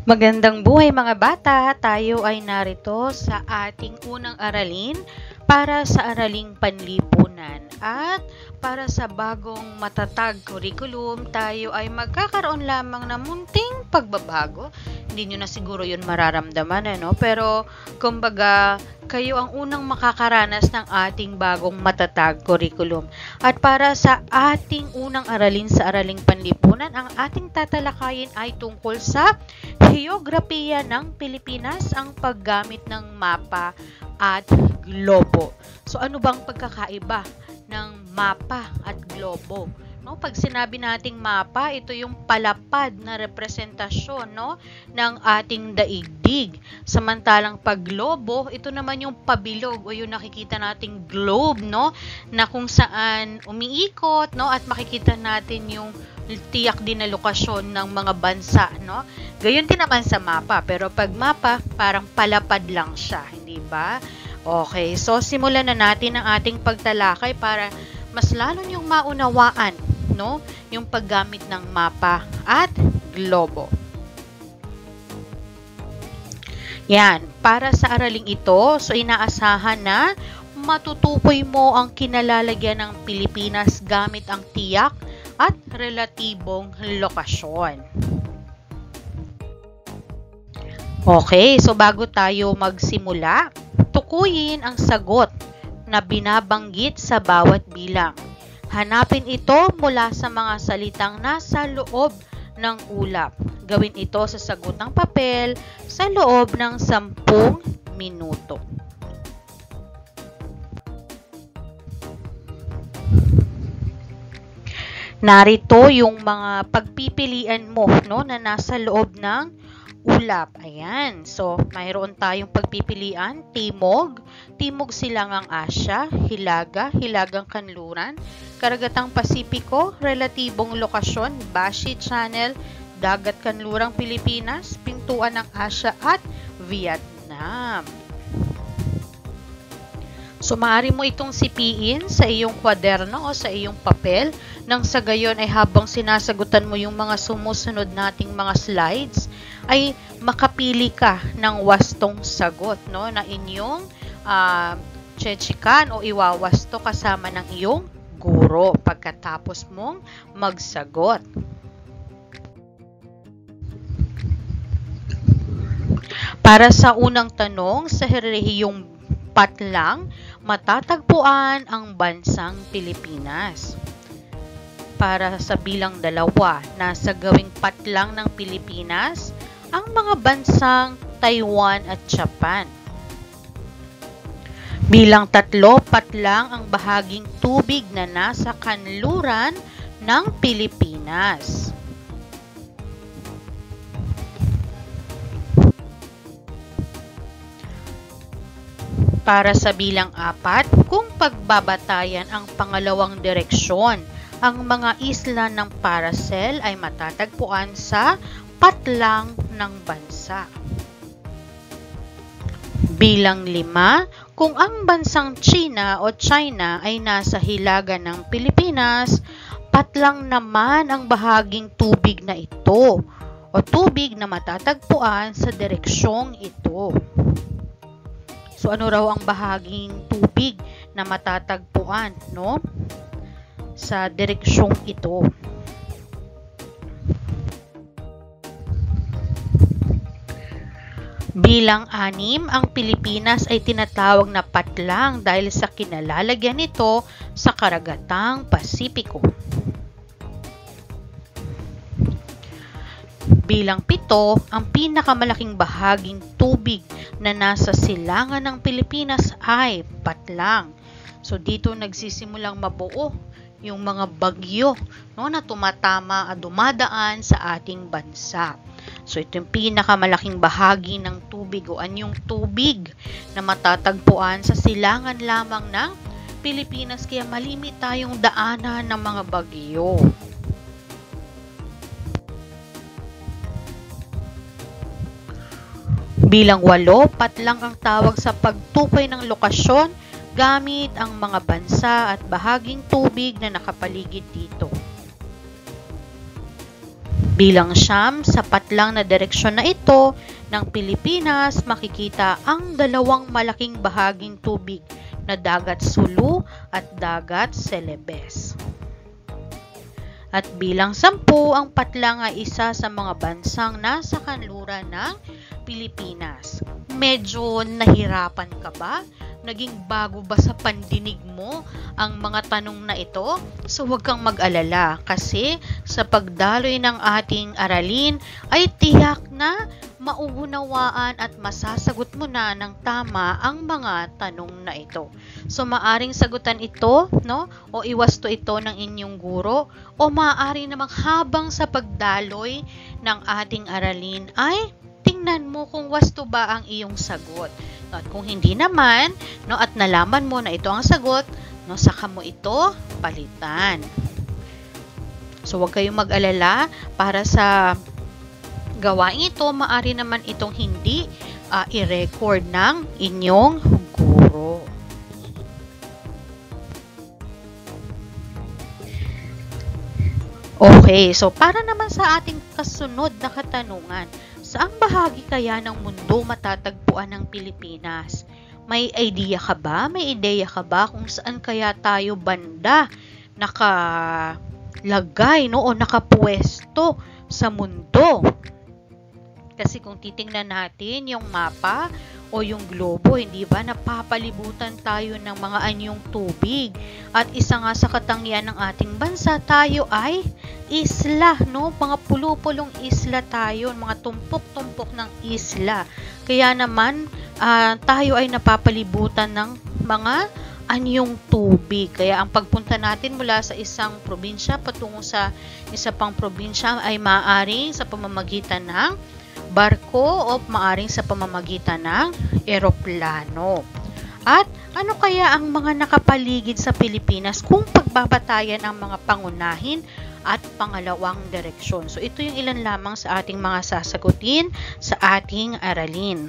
Magandang buhay mga bata! Tayo ay narito sa ating unang aralin para sa araling panlipunan at para sa bagong matatag curriculum tayo ay magkakaroon lamang ng munting pagbabago. Hindi nyo na siguro yun mararamdaman, pero kumbaga kayo ang unang makakaranas ng ating bagong matatag curriculum. At para sa ating unang aralin sa araling panlipunan, ang ating tatalakayin ay tungkol sa Heograpiya ng Pilipinas, ang paggamit ng mapa at globo. So ano bang pagkakaiba ng mapa at globo? Pag sinabi nating mapa, ito yung palapad na representasyon ng ating daigdig. Samantalang pag globo, ito naman yung pabilog o yung nakikita nating globe, na kung saan umiikot, at makikita natin yung tiyak din na lokasyon ng mga bansa, Gayon din naman sa mapa, pero pag mapa, parang palapad lang siya, hindi ba? Okay, so simulan na natin ang ating pagtalakay para mas lalo niyong maunawaan, yung paggamit ng mapa at globo. Yan, para sa araling ito, so inaasahan na matutukoy mo ang kinalalagyan ng Pilipinas gamit ang tiyak at relatibong lokasyon. Okay, so bago tayo magsimula, tukuyin ang sagot na binabanggit sa bawat bilang. Hanapin ito mula sa mga salitang nasa loob ng ulap. Gawin ito sa sagot ng papel sa loob ng 10 minuto. Narito yung mga pagpipilian mo, na nasa loob ng ulap. Ayan. So, mayroon tayong pagpipilian. Timog, Timog Silangang Asya, Hilaga, Hilagang Kanluran, Karagatang Pasipiko, relatibong lokasyon, Bashi Channel, Dagat Kanlurang Pilipinas, Pintuan ng Asya at Vietnam. So, maaari mo itong sipiin sa iyong kwaderno o sa iyong papel nang sa gayon ay habang sinasagutan mo yung mga sumusunod nating mga slides ay makapili ka ng wastong sagot na inyong chechikan o iwawasto kasama ng iyong guro pagkatapos mong magsagot. Para sa unang tanong, sa rehiyong Patlang, matatagpuan ang bansang Pilipinas. Para sa bilang 2, nasa gawing patlang ng Pilipinas ang mga bansang Taiwan at Japan. Bilang 3, patlang ang bahaging tubig na nasa kanluran ng Pilipinas. Para sa bilang 4, kung pagbabatayan ang pangalawang direksyon, ang mga isla ng Paracel ay matatagpuan sa patlang ng bansa. Bilang 5, kung ang bansang China o China ay nasa hilaga ng Pilipinas, patlang naman ang bahaging tubig na ito o tubig na matatagpuan sa direksyong ito. So, ano raw ang bahaging tubig na matatagpuan, sa direksyong ito? Bilang 6, ang Pilipinas ay tinatawag na patlang dahil sa kinalalagyan nito sa Karagatang Pasipiko. Bilang 7, ang pinakamalaking bahaging tubig na nasa silangan ng Pilipinas ay patlang. So, dito nagsisimulang mabuo yung mga bagyo na tumatama at dumadaan sa ating bansa. So, ito yung pinakamalaking bahagi ng tubig o anyong tubig na matatagpuan sa silangan lamang ng Pilipinas. Kaya malimit tayong daanan ng mga bagyo. Bilang 8, patlang ang tawag sa pagtukoy ng lokasyon gamit ang mga bansa at bahaging tubig na nakapaligid dito. Bilang siyam, sapat lang na direksyon na ito ng Pilipinas, makikita ang dalawang malaking bahaging tubig na Dagat Sulu at Dagat Celebes. At bilang 10, ang Patlang ay isa sa mga bansang nasa kanluran ng Pilipinas. Medyo nahirapan ka ba? Naging bago ba sa pandinig mo ang mga tanong na ito? So huwag kang mag-alala kasi sa pagdaloy ng ating aralin ay tiyak na mauunawaan at masasagot mo na ng tama ang mga tanong na ito. So maaring sagutan ito, no? O iwasto ito ng inyong guro, o maaari namang habang sa pagdaloy ng ating aralin ay tingnan mo kung wasto ba ang iyong sagot. At kung hindi naman, no, at nalaman mo na ito ang sagot, no, saka mo ito palitan. So huwag kayong mag-alala para sa gawain ito, maaari naman itong hindi i-record ng inyong guro. Okay, so para naman sa ating kasunod na katanungan, saang bahagi kaya ng mundo matatagpuan ng Pilipinas? May idea ka ba? May ideya ka ba kung saan kaya tayo banda nakalagay, no, o nakapwesto sa mundo? Kasi kung titingnan natin yung mapa o yung globo, hindi ba napapalibutan tayo ng mga anyong tubig? At isa nga sa katangian ng ating bansa, tayo ay isla, no? Mga pulo-pulong isla tayo, mga tumpok-tumpok ng isla. Kaya naman, tayo ay napapalibutan ng mga anyong tubig. Kaya ang pagpunta natin mula sa isang probinsya patungo sa isa pang probinsya ay maaaring sa pamamagitan ng barko o maaring sa pamamagitan ng eroplano. At ano kaya ang mga nakapaligid sa Pilipinas kung pagbabatayan ang mga pangunahin at pangalawang direksyon? So ito yung ilan lamang sa ating mga sasagutin sa ating aralin.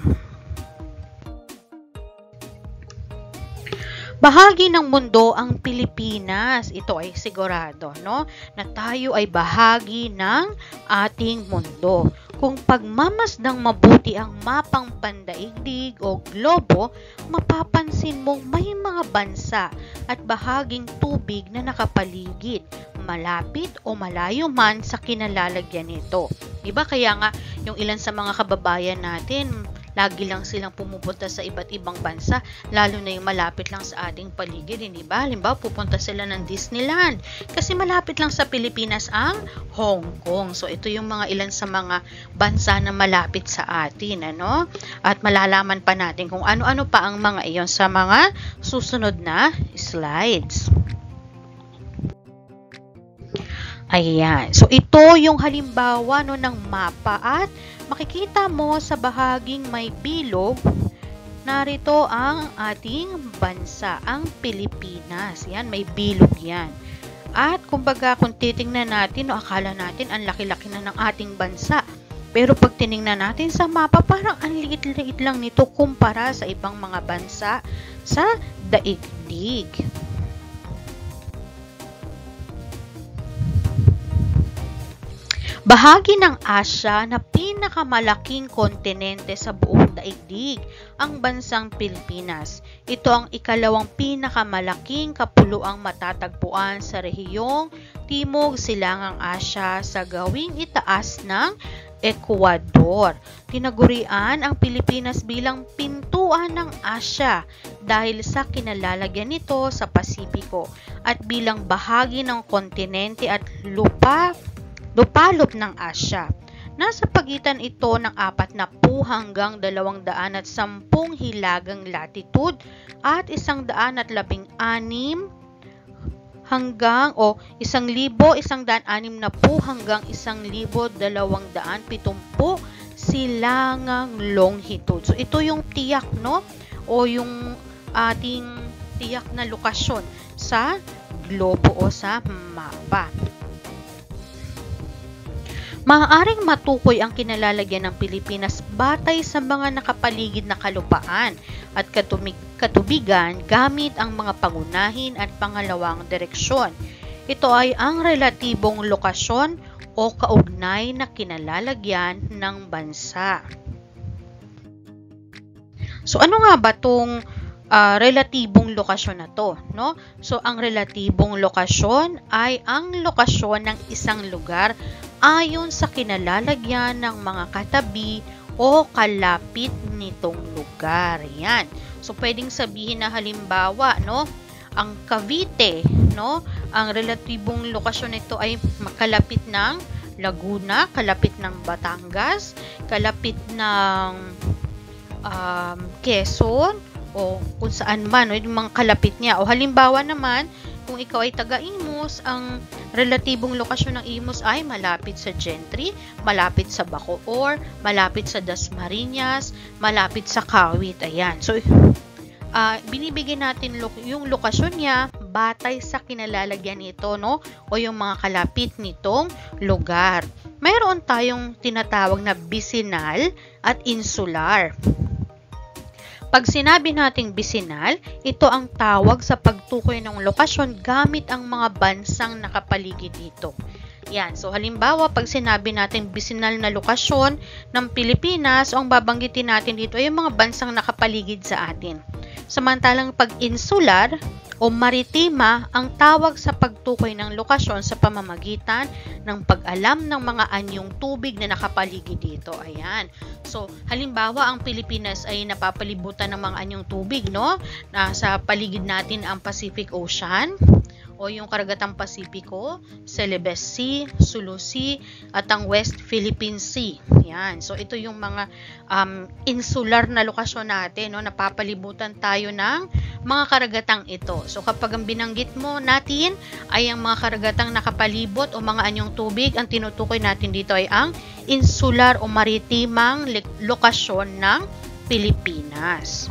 Bahagi ng mundo ang Pilipinas. Ito ay sigurado, no? Na tayo ay bahagi ng ating mundo. Kung pagmamasdang mabuti ang mapang pandaigdig o globo, mapapansin mong may mga bansa at bahaging tubig na nakapaligid, malapit o malayo man sa kinalalagyan nito. Diba? Kaya nga, yung ilan sa mga kababayan natin, lagi lang silang pumupunta sa iba't ibang bansa, lalo na yung malapit lang sa ating paligid, hindi ba? Halimbawa, pupunta sila ng Disneyland kasi malapit lang sa Pilipinas ang Hong Kong. So, ito yung mga ilan sa mga bansa na malapit sa atin, ano? At malalaman pa natin kung ano-ano pa ang mga iyon sa mga susunod na slides. Ayan. So, ito yung halimbawa, no, ng mapa at makikita mo sa bahaging may bilog, narito ang ating bansa, ang Pilipinas. Yan, may bilog yan. At kumbaga kung titingnan natin, no, akala natin ang laki-laki na ng ating bansa. Pero pag tiningnan natin sa mapa, parang ang liit-liit lang nito kumpara sa ibang mga bansa sa daigdig. Bahagi ng Asya na pinakamalaking kontinente sa buong daigdig, ang bansang Pilipinas. Ito ang ikalawang pinakamalaking kapuluang matatagpuan sa rehiyong Timog Silangang Asya sa gawing itaas ng Ecuador. Tinagurian ang Pilipinas bilang pintuan ng Asya dahil sa kinalalagyan nito sa Pasipiko at bilang bahagi ng kontinente at lupalop ng Asya. Nasa pagitan ito ng 40 hanggang 210 hilagang latitude at 116 hanggang 1,160 hanggang 1,270 silangang longitude. So ito yung tiyak, no? O yung ating tiyak na lokasyon sa globo o sa mapa. Maaaring matukoy ang kinalalagyan ng Pilipinas batay sa mga nakapaligid na kalupaan at katubigan gamit ang mga pangunahin at pangalawang direksyon. Ito ay ang relatibong lokasyon o kaugnay na kinalalagyan ng bansa. So ano nga ba tong relatibong lokasyon na to, no? So ang relatibong lokasyon ay ang lokasyon ng isang lugar ayon sa kinalalagyan ng mga katabi o kalapit nitong lugar. Yan. So pwedeng sabihin na halimbawa, no, ang Cavite, no, ang relatibong lokasyon nito ay kalapit ng Laguna, kalapit ng Batangas, kalapit ng Quezon, o kung saan man, o yung mga kalapit niya. O halimbawa naman, kung ikaw ay taga-Imus, ang relatibong lokasyon ng Imus ay malapit sa Gentry, malapit sa Bacoor, malapit sa Dasmariñas, malapit sa Kawit. Ayan. So, binibigyan natin yung lokasyon niya batay sa kinalalagyan nito, no? O yung mga kalapit nitong lugar. Mayroon tayong tinatawag na bisinal at insular. Pag sinabi nating bisinal, ito ang tawag sa pagtukoy ng lokasyon gamit ang mga bansang nakapaligid dito. Yan. So, halimbawa, pag sinabi natin bisinal na lokasyon ng Pilipinas, ang babanggitin natin dito ay yung mga bansang nakapaligid sa atin. Samantalang pag insular o maritima, ang tawag sa pagtukoy ng lokasyon sa pamamagitan ng pag-alam ng mga anyong tubig na nakapaligid dito. Ayan. So, halimbawa, ang Pilipinas ay napapalibutan ng mga anyong tubig, no? Sa paligid natin ang Pacific Ocean, o yung karagatang Pasipiko, Celebes Sea, Sulu Sea, at ang West Philippine Sea. Yan. So, ito yung mga insular na lokasyon natin, no? Napapalibutan tayo ng mga karagatang ito. So, kapag ang binanggit mo natin ay ang mga karagatang nakapalibot o mga anyong tubig, ang tinutukoy natin dito ay ang insular o maritimang lokasyon ng Pilipinas.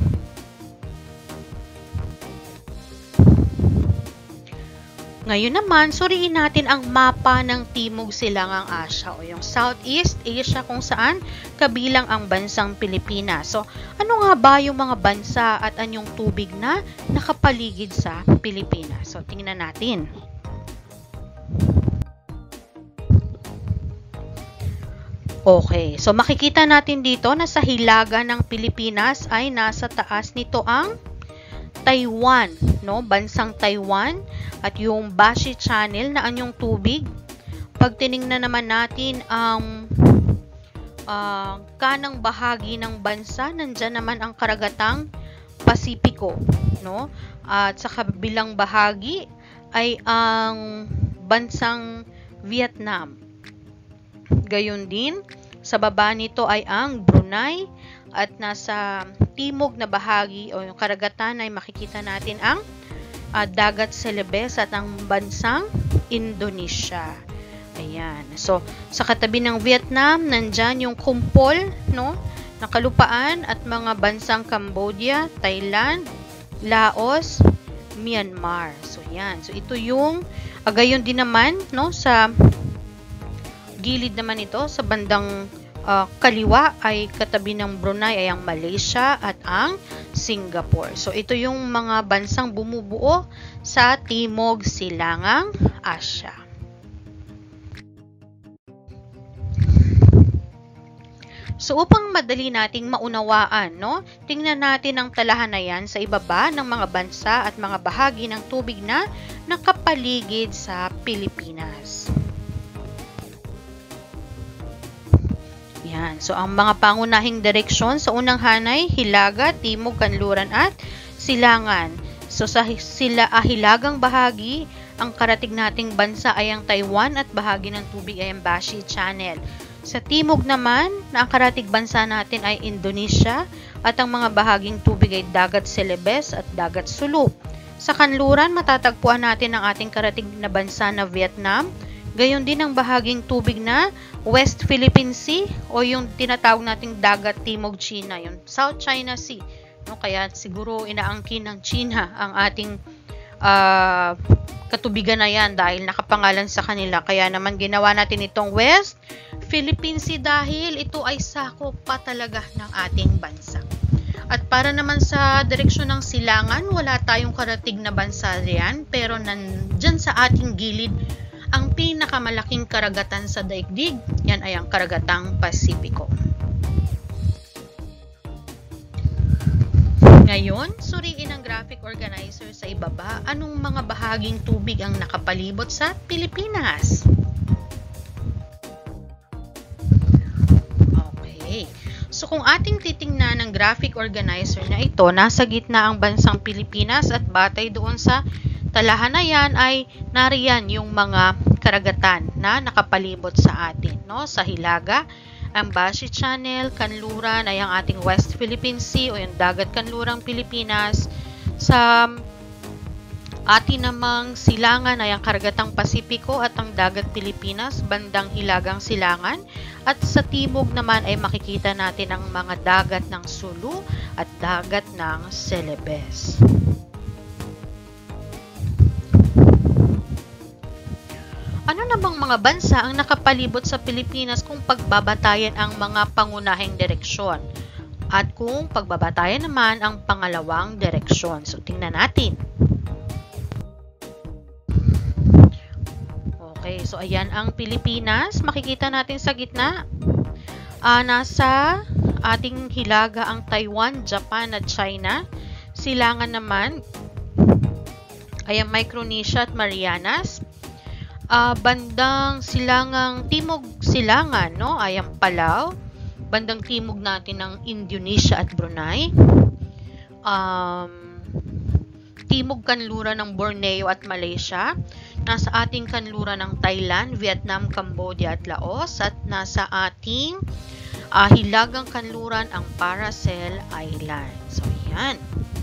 Ngayon naman, suriin natin ang mapa ng Timog Silangang Asya o yung Southeast Asia kung saan kabilang ang bansang Pilipinas. So, ano nga ba yung mga bansa at anyong tubig na nakapaligid sa Pilipinas? So, tingnan natin. Okay, so makikita natin dito na sa hilaga ng Pilipinas ay nasa taas nito ang Taiwan, no? Bansang Taiwan at yung Bashi Channel na anyong tubig. Pag tiningnan naman natin ang kanang bahagi ng bansa, nandyan naman ang karagatang Pasipiko, no? At sa kabilang bahagi ay ang bansang Vietnam. Gayon din, sa baba nito ay ang Brunei at nasa timog na bahagi o yung karagatan ay makikita natin ang dagat Celebes at ang bansang Indonesia. Ayan. So, sa katabi ng Vietnam, nandyan yung Kumpol, no, na kalupaan at mga bansang Cambodia, Thailand, Laos, Myanmar. So, yan. So, ito yung gayon din naman, no, sa gilid naman ito, sa bandang kaliwa ay katabi ng Brunei ay ang Malaysia at ang Singapore. So, ito yung mga bansang bumubuo sa Timog Silangang Asya. So, upang madali nating maunawaan, no, tingnan natin ang talahanayan sa ibaba ng mga bansa at mga bahagi ng tubig na nakapaligid sa Pilipinas. Yan. So, ang mga pangunahing direksyon sa unang hanay, hilaga, timog, kanluran, at silangan. So, sa hilagang bahagi, ang karatig nating bansa ay ang Taiwan at bahagi ng tubig ay ang Bashi Channel. Sa timog naman, na ang karatig bansa natin ay Indonesia at ang mga bahaging tubig ay Dagat Celebes at Dagat Sulu. Sa kanluran, matatagpuan natin ang ating karatig na bansa na Vietnam. Gayon din ang bahaging tubig na West Philippine Sea o yung tinatawag nating Dagat Timog China, yung South China Sea. No, kaya siguro inaangkin ng China ang ating katubigan na yan dahil nakapangalan sa kanila. Kaya naman ginawa natin itong West Philippine Sea dahil ito ay sakop pa talaga ng ating bansa. At para naman sa direksyon ng silangan, wala tayong karatig na bansa riyan, pero nandyan sa ating gilid Ang pinakamalaking karagatan sa daigdig, yan ay ang karagatang Pasipiko. Ngayon, suriin ang graphic organizer sa ibaba. Anong mga bahaging tubig ang nakapalibot sa Pilipinas? Okay. So kung ating titingnan ang graphic organizer na ito, nasa gitna ang bansang Pilipinas at batay doon sa talahan na yan ay nariyan yung mga karagatan na nakapalibot sa atin, no? Sa Hilaga, ang Bashi Channel, kanluran ay ang ating West Philippine Sea o yung dagat kanlurang Pilipinas. Sa atin namang silangan ay ang karagatang Pasipiko at ang dagat Pilipinas, bandang Hilagang Silangan. At sa timog naman ay makikita natin ang mga dagat ng Sulu at dagat ng Celebes. Ano na bang mga bansa ang nakapalibot sa Pilipinas kung pagbabatayan ang mga pangunahing direksyon? At kung pagbabatayan naman ang pangalawang direksyon. So, tingnan natin. Okay, so ayan ang Pilipinas. Makikita natin sa gitna. Nasa ating hilaga ang Taiwan, Japan at China. Silangan naman ay ang Micronesia at Marianas. Bandang silangang timog silangan, no, ay ang Palau. Bandang timog natin ng Indonesia at Brunei. Timog kanluran ng Borneo at Malaysia. Nasa ating kanluran ng Thailand, Vietnam, Cambodia at Laos. At nasa ating hilagang kanluran ang Paracel Island. So, yan.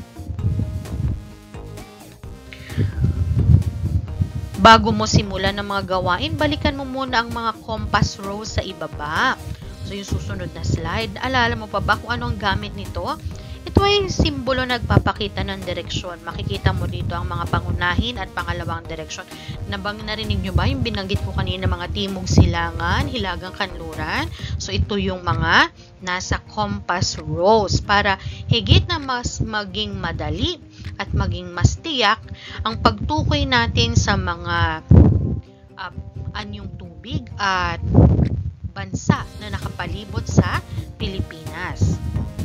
Bago mo simulan ng mga gawain, balikan mo muna ang mga compass rose sa ibaba. So, yung susunod na slide, alala mo pa ba kung ano ang gamit nito? Ito ay simbolo nagpapakita ng direksyon. Makikita mo dito ang mga pangunahin at pangalawang direksyon. Narinig nyo ba yung binanggit ko kanina, mga timog silangan, hilagang kanluran? So, ito yung mga nasa compass rose para higit na mas maging madali at maging mas tiyak ang pagtukoy natin sa mga anyong tubig at bansa na nakapalibot sa Pilipinas.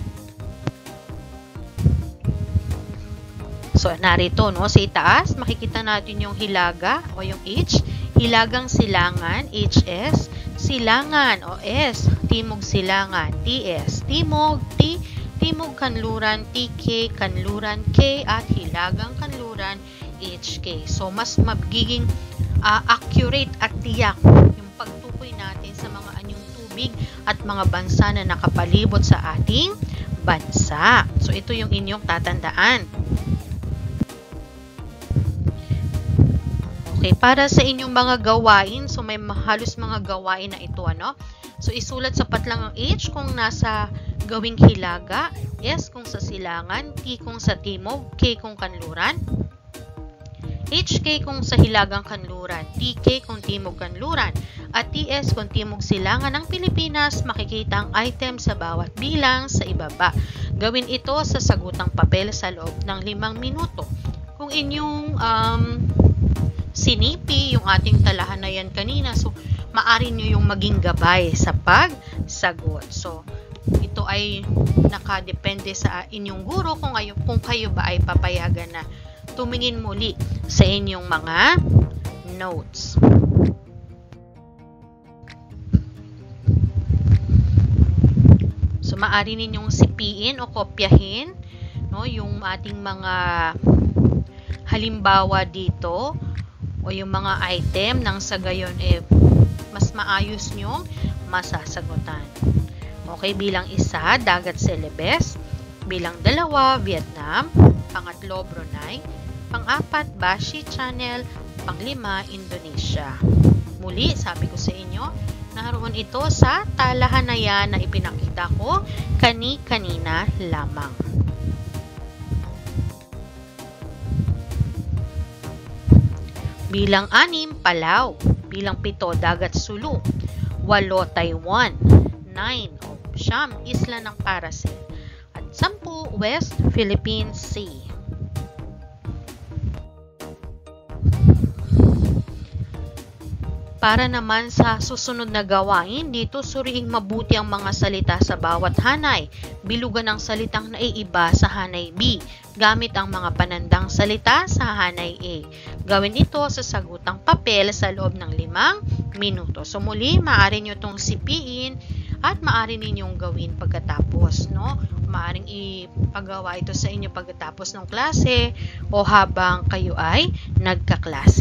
So, narito, no, sa itaas, makikita natin yung hilaga o yung H, hilagang silangan, HS, silangan o S, timog silangan, TS, timog, T, timog kanluran, TK, kanluran, K, at hilagang kanluran, HK. So, mas magiging accurate at tiyak yung pagtukoy natin sa mga anyong tubig at mga bansa na nakapalibot sa ating bansa. So, ito yung inyong tatandaan. Okay, para sa inyong mga gawain, so may halos mga gawain na ito, ano? So, isulat sapat lang ang H kung nasa gawing hilaga, S kung sa silangan, T kung sa timog, K kung kanluran, HK kung sa hilagang kanluran, TK kung timog kanluran, at TS kung timog silangan ng Pilipinas. Makikita ang item sa bawat bilang sa ibaba. Gawin ito sa sagutang papel sa loob ng 5 minuto. Kung inyong sinipi yung ating talahan na yan kanina, so maari nyo yung maging gabay sa pagsagot. So, ito ay nakadepende sa inyong guro kung kayo ba ay papayagan na tumingin muli sa inyong mga notes. So, maari ninyong sipiin o kopyahin, no, yung ating mga halimbawa dito o yung mga item nang sa gayon mas maayos nyong masasagutan. Okay, bilang 1, dagat Celebes. Bilang 2, Vietnam. Pangatlo, Brunei. Pang-4, Bashi Channel. Pang-5, Indonesia. Muli, sabi ko sa inyo, naroon ito sa talahan na yan na ipinakita ko kanina lamang. Bilang 6, Palau. Bilang 7, dagat Sulu. 8, Taiwan. 9, Siyam, isla ng Paracel. At 10, West Philippine Sea. Para naman sa susunod na gawain, dito suriing mabuti ang mga salita sa bawat hanay. Bilugan ang salitang naiiba sa hanay B, gamit ang mga panandang salita sa hanay A. Gawin ito sa sagutang papel sa loob ng 5 minuto. So muli, maaari nyo itong sipiin at maaari ninyong gawin pagkatapos, no? Maaaring ipagawa ito sa inyo pagkatapos ng klase o habang kayo ay nagkaklase.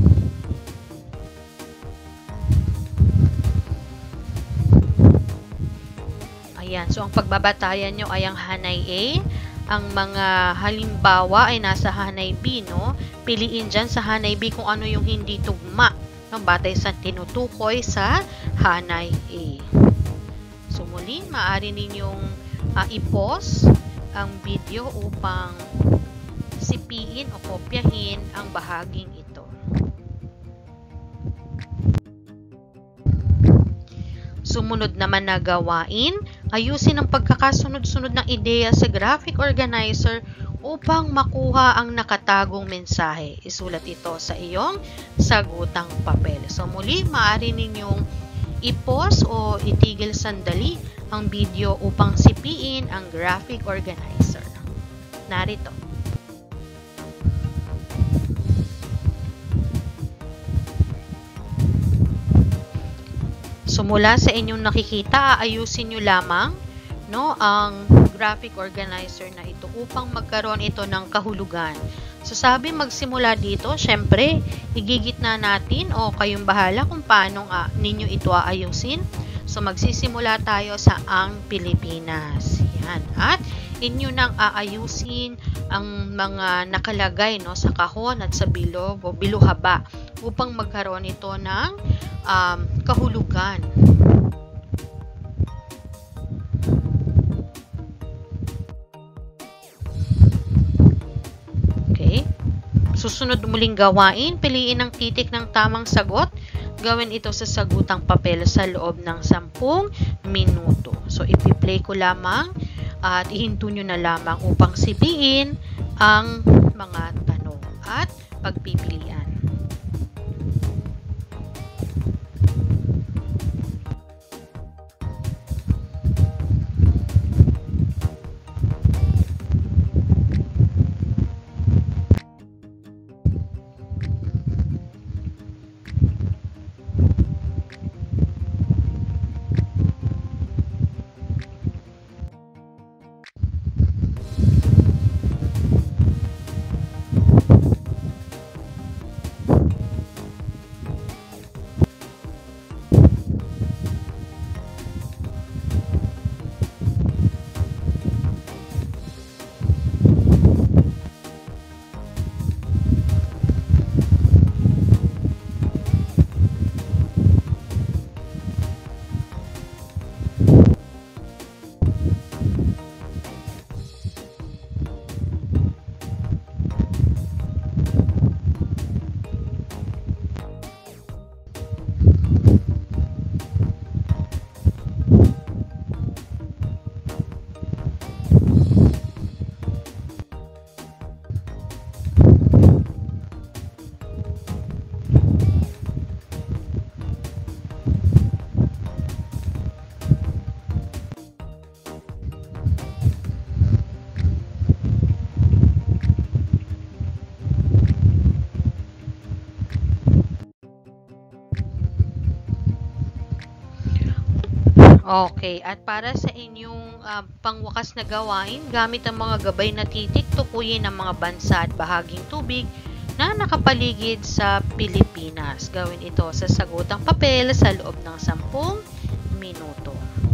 Ayan, so ang pagbabatayan nyo ay ang hanay A. Ang mga halimbawa ay nasa hanay B, no? Piliin dyan sa hanay B kung ano yung hindi tugma, no? Batay sa tinutukoy sa hanay A. So muli, maaari ninyong i-pause ang video upang sipiin o kopyahin ang bahaging ito. Sumunod naman na gawain, ayusin ang pagkakasunod-sunod ng ideya sa graphic organizer upang makuha ang nakatagong mensahe. Isulat ito sa iyong sagutang papel. So muli, maaari ninyong i-pause o itigil sandali ang video upang sipiin ang graphic organizer. Narito. So mula sa inyong nakikita, ayusin nyo lamang, no, ang graphic organizer na ito upang magkaroon ito ng kahulugan. So sabi magsimula dito, syempre, igigitna natin o kayong bahala kung paano ninyo ito aayusin. So magsisimula tayo sa ang Pilipinas. Yan. At inyo nang aayusin ang mga nakalagay, no, sa kahon at sa bilog o biluhaba upang magkaroon ito ng kahulugan. Okay. Susunod muling gawain, piliin ang titik ng tamang sagot. Gawin ito sa sagutang papel sa loob ng 10 minuto. So, ipi-play ko lamang at ihinto nyo na lamang upang sipiin ang mga tanong at pagpipilian. Okay, at para sa inyong pangwakas na gawain, gamit ang mga gabay na titik, tukuyin ang mga bansa at bahaging tubig na nakapaligid sa Pilipinas. Gawin ito sa sagutang papel sa loob ng 10 minuto.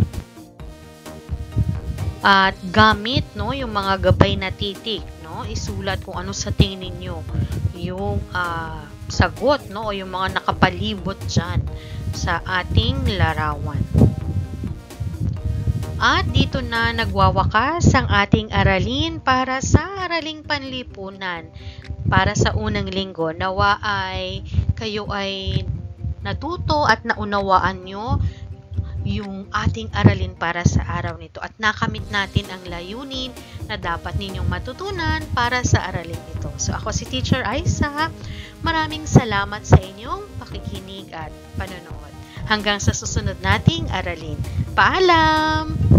At gamit, no, yung mga gabay na titik, no, isulat kung ano sa tingin niyo yung sagot, no, o yung mga nakapalibot dyan sa ating larawan. At dito na nagwawakas ang ating aralin para sa Araling Panlipunan para sa unang linggo. Nawa ay kayo ay natuto at naunawaan nyo yung ating aralin para sa araw nito at nakamit natin ang layunin na dapat ninyong matutunan para sa aralin ito. So ako si Teacher Aisa, maraming salamat sa inyong pakikinig at panonood. Hanggang sa susunod nating aralin. Paalam!